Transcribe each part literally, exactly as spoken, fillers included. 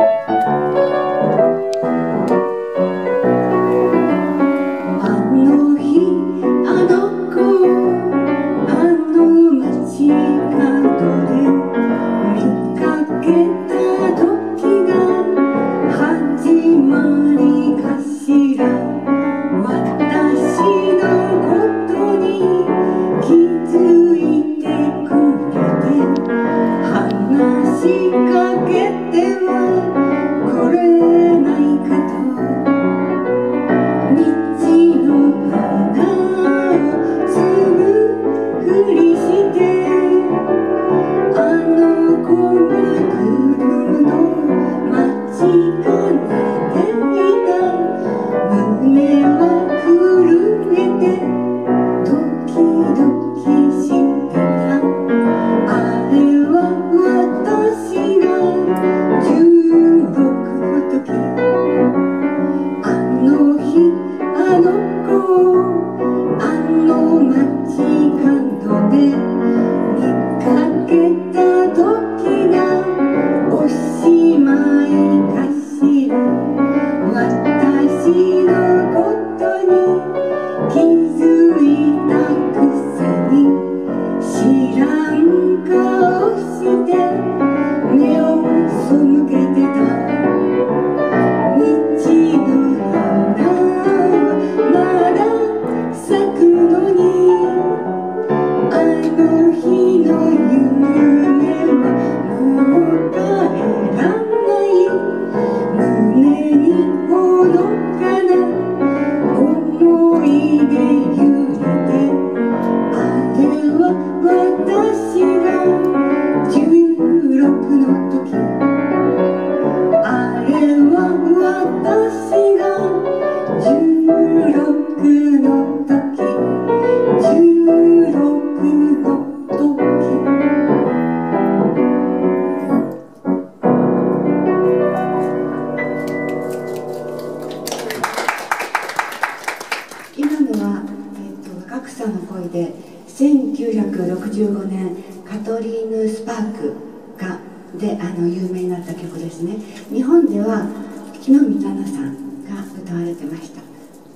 せんきゅうひゃくろくじゅうごねんカトリーヌ・スパークがであの有名になった曲ですね。日本では木の実奈々さんが歌われてました。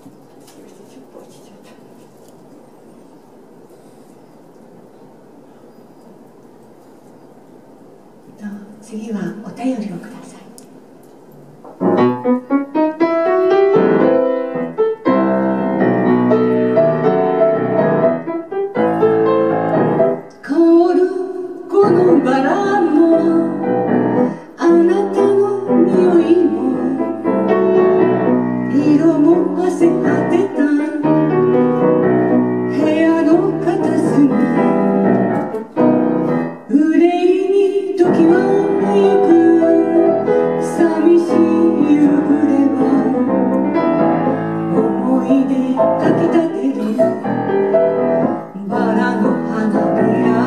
次はお便りをください。香るこのバラもあなたの匂いも色も褪せ果てた部屋の片隅憂いに時はゆく寂しい夕暮れは思い出かきたてるバラの花びら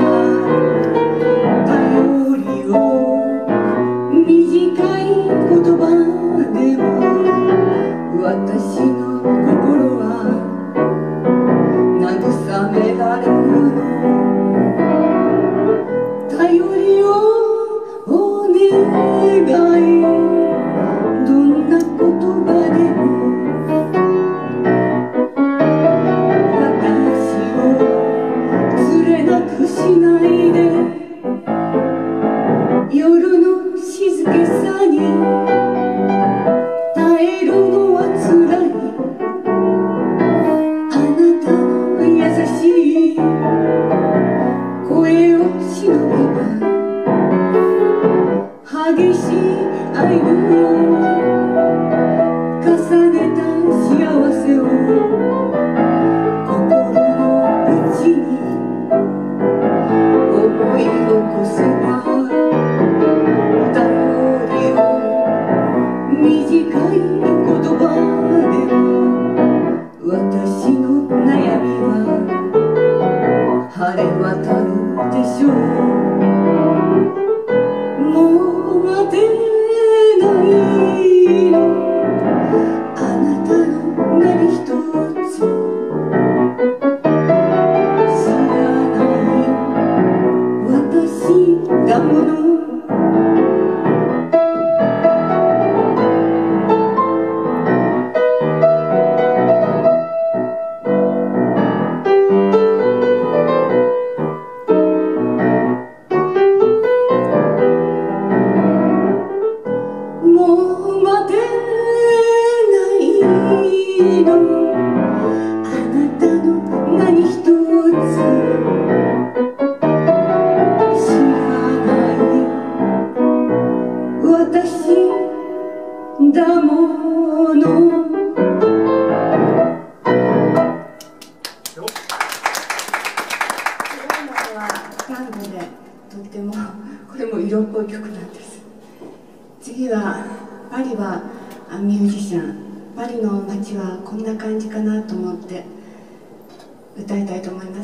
頼りを短い言葉でも私の心は慰められるの頼りをお願いどんな言葉でも私を連れなくしないで夜の静けさに耐えるのはつらいあなたの優しい声を忍べば激しい愛を重ねた幸せを心の内に思い起こせば頼りを短い言葉でも私の悩みは晴れ渡るでしょうもう待てない私だもの。タンゴでとってもこれも色っぽい曲なんです。次はパリはミュージシャン、パリの街はこんな感じかなと思って歌いたいと思います。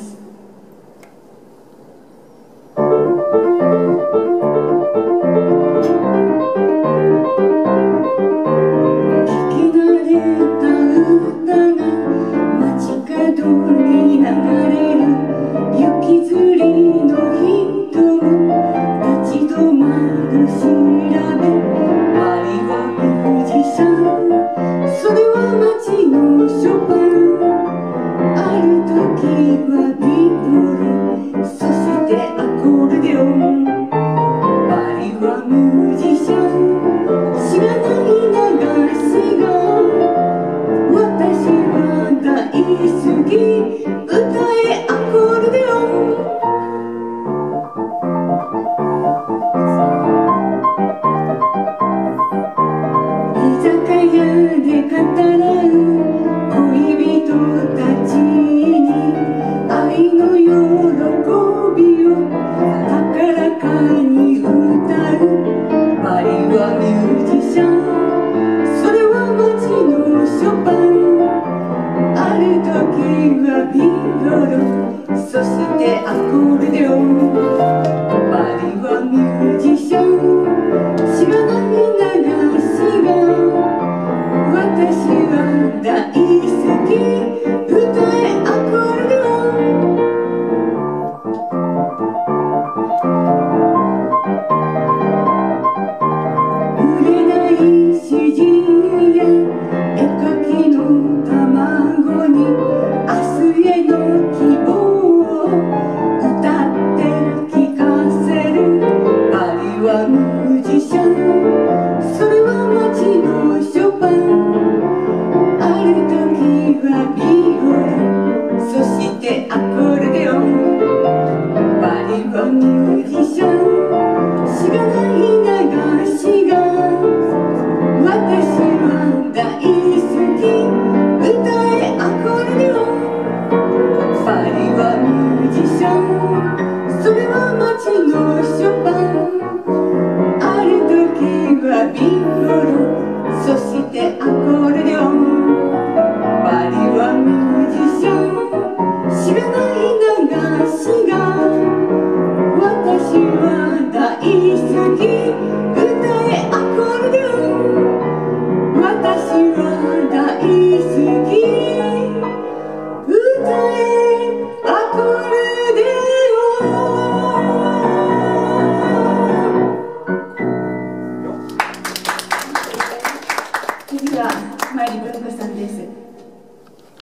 知らない流しが私は大